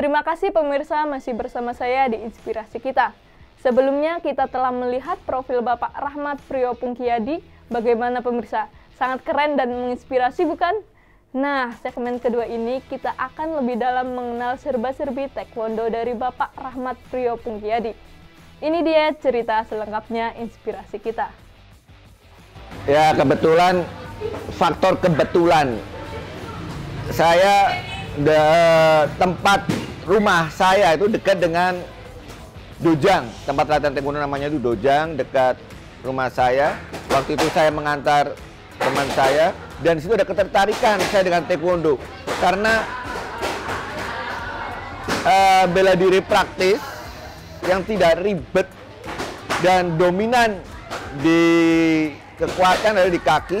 Terima kasih pemirsa masih bersama saya di Inspirasi Kita. Sebelumnya kita telah melihat profil Bapak Rahmat Priyo Pungkiyadi. Bagaimana pemirsa? Sangat keren dan menginspirasi bukan? Nah, segmen kedua ini kita akan lebih dalam mengenal serba-serbi taekwondo dari Bapak Rahmat Priyo Pungkiyadi. Ini dia cerita selengkapnya Inspirasi Kita. Ya, kebetulan, faktor kebetulan. Saya tempat rumah saya itu dekat dengan Dojang, tempat latihan taekwondo namanya itu Dojang, dekat rumah saya. Waktu itu saya mengantar teman saya dan situ ada ketertarikan saya dengan taekwondo karena bela diri praktis yang tidak ribet dan dominan di kekuatan ada di kaki.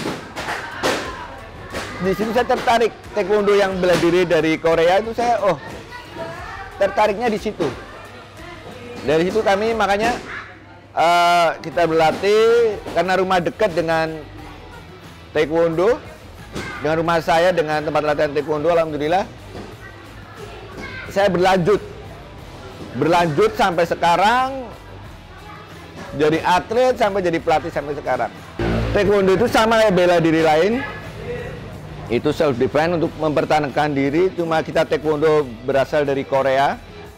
Di sini saya tertarik taekwondo yang bela diri dari Korea itu saya tertariknya di situ. Dari situ kami makanya kita berlatih karena rumah dekat dengan taekwondo, dengan rumah saya, dengan tempat latihan taekwondo. Alhamdulillah saya berlanjut sampai sekarang, jadi atlet sampai jadi pelatih sampai sekarang. Taekwondo itu sama kayak bela diri lain, itu self defense untuk mempertahankan diri. Cuma kita taekwondo berasal dari Korea.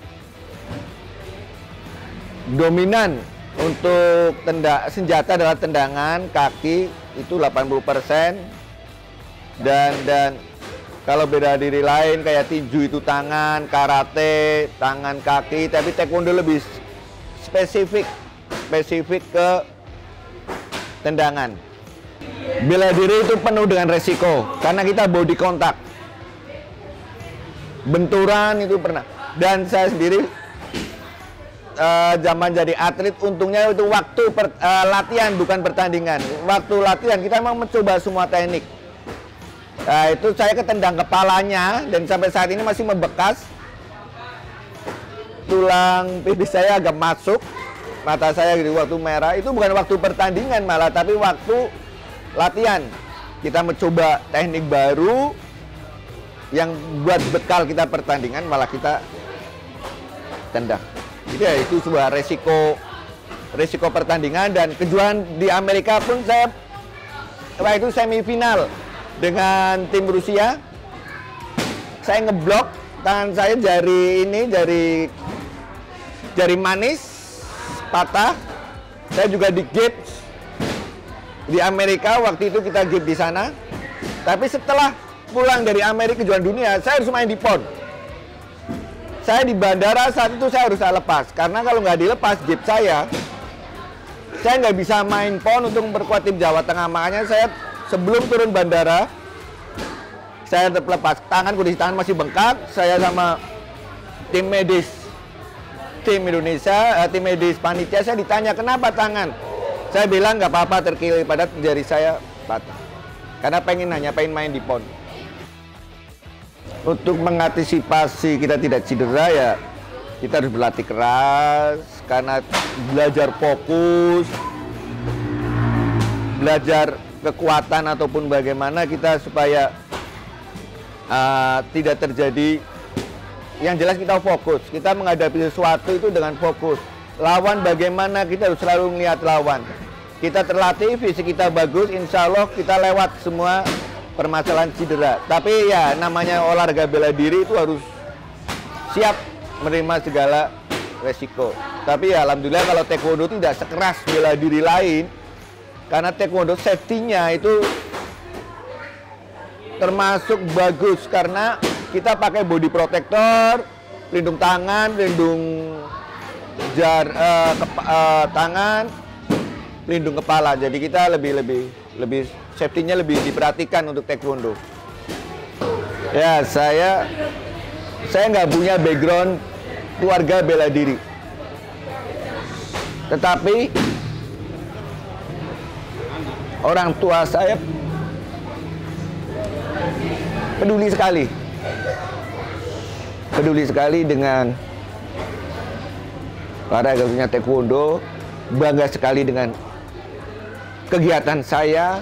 Dominan untuk senjata adalah tendangan kaki itu 80%, dan kalau beda diri lain kayak tinju itu tangan, karate tangan kaki, tapi taekwondo lebih spesifik ke tendangan. Bela diri itu penuh dengan resiko karena kita body contact, benturan itu pernah. Dan saya sendiri zaman jadi atlet, untungnya itu waktu latihan bukan pertandingan. Waktu latihan kita memang mencoba semua teknik. Itu saya ketendang kepalanya dan sampai saat ini masih membekas. Tulang pipis saya agak masuk, mata saya gitu waktu merah. Itu bukan waktu pertandingan malah, tapi waktu latihan. Kita mencoba teknik baru yang buat bekal kita pertandingan, malah kita tendang. Jadi ya, itu sebuah resiko pertandingan. Dan kejuaraan di Amerika pun saya waktu itu semifinal dengan tim Rusia. Saya ngeblok tangan saya, jari manis patah. Saya juga di gips di Amerika, waktu itu kita gips di sana. Tapi setelah pulang dari Amerika kejuaraan dunia, saya harus main di PON. Saya di bandara saat itu saya harus lepas, karena kalau nggak dilepas gips saya nggak bisa main PON untuk memperkuat tim Jawa Tengah. Makanya saya sebelum turun bandara, saya lepas tangan, kondisi tangan masih bengkak. Saya sama tim medis, tim Indonesia, tim medis panitia, saya ditanya kenapa tangan. Saya bilang nggak apa-apa, terkilir, pada jari saya patah. Karena pengen main di PON. Untuk mengantisipasi kita tidak cedera ya, kita harus berlatih keras, karena belajar fokus, belajar kekuatan ataupun bagaimana kita supaya tidak terjadi. Yang jelas kita fokus, kita menghadapi sesuatu itu dengan fokus. Lawan bagaimana, kita harus selalu melihat lawan. Kita terlatih, fisik kita bagus, insya Allah kita lewat semua permasalahan cedera. Tapi ya namanya olahraga bela diri itu harus siap menerima segala resiko. Tapi ya alhamdulillah kalau taekwondo tidak sekeras bela diri lain, karena taekwondo safety-nya itu termasuk bagus karena kita pakai body protector, pelindung tangan, pelindung tangan, pelindung kepala. Jadi kita lebih safety-nya lebih diperhatikan untuk taekwondo. Ya, saya nggak punya background keluarga bela diri. Tetapi orang tua saya peduli sekali dengan olahraga khususnya taekwondo, bangga sekali dengan kegiatan saya,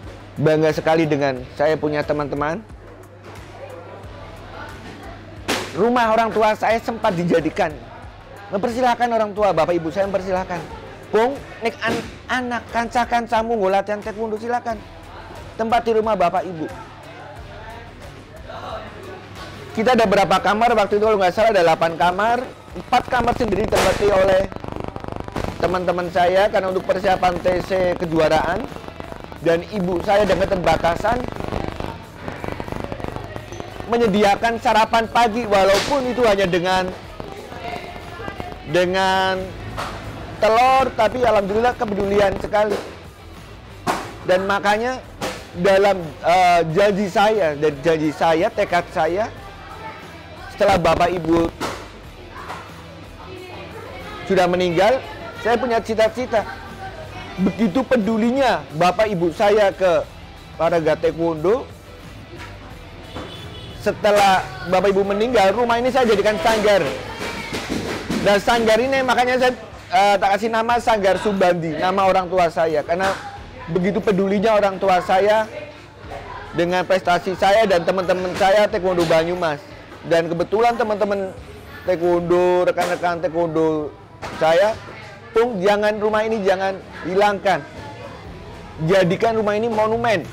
bangga sekali dengan saya punya teman-teman. rumah orang tua saya sempat dijadikan. Mempersilahkan orang tua, bapak ibu saya mempersilahkan. Bung, nek anak kanca-kancamu nggo latihan taekwondo silakan. Tempat di rumah bapak ibu. Kita ada berapa kamar waktu itu, kalau nggak salah ada 8 kamar. 4 kamar sendiri ditempati oleh teman-teman saya karena untuk persiapan TC kejuaraan. Dan ibu saya dengan keterbatasan menyediakan sarapan pagi, walaupun itu hanya dengan telur, tapi alhamdulillah kepedulian sekali. Dan makanya dalam janji saya, tekad saya, setelah bapak ibu sudah meninggal, saya punya cita-cita. Begitu pedulinya bapak ibu saya ke olahraga taekwondo, setelah bapak ibu meninggal, rumah ini saya jadikan sanggar. Dan sanggar ini makanya saya tak kasih nama Sanggar Subandi, nama orang tua saya. Karena begitu pedulinya orang tua saya dengan prestasi saya dan teman-teman saya taekwondo Banyumas. Dan kebetulan teman-teman taekwondo, rekan-rekan taekwondo saya, Pung, jangan rumah ini jangan hilangkan. Jadikan rumah ini monumen.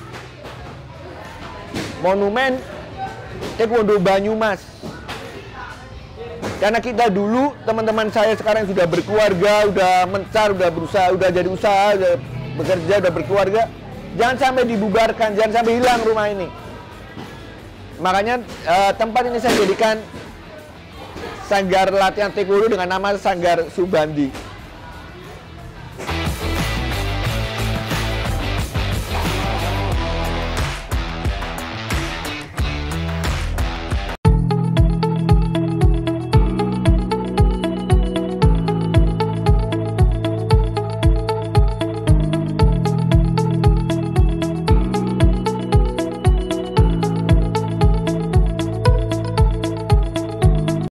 Monumen taekwondo Banyumas. Karena kita dulu, teman-teman saya sekarang sudah berkeluarga, udah mencar, udah berusaha, udah jadi usaha, udah bekerja, udah berkeluarga. Jangan sampai dibubarkan, jangan sampai hilang rumah ini. Makanya tempat ini saya jadikan sanggar latihan taekwondo dengan nama Sanggar Subandi.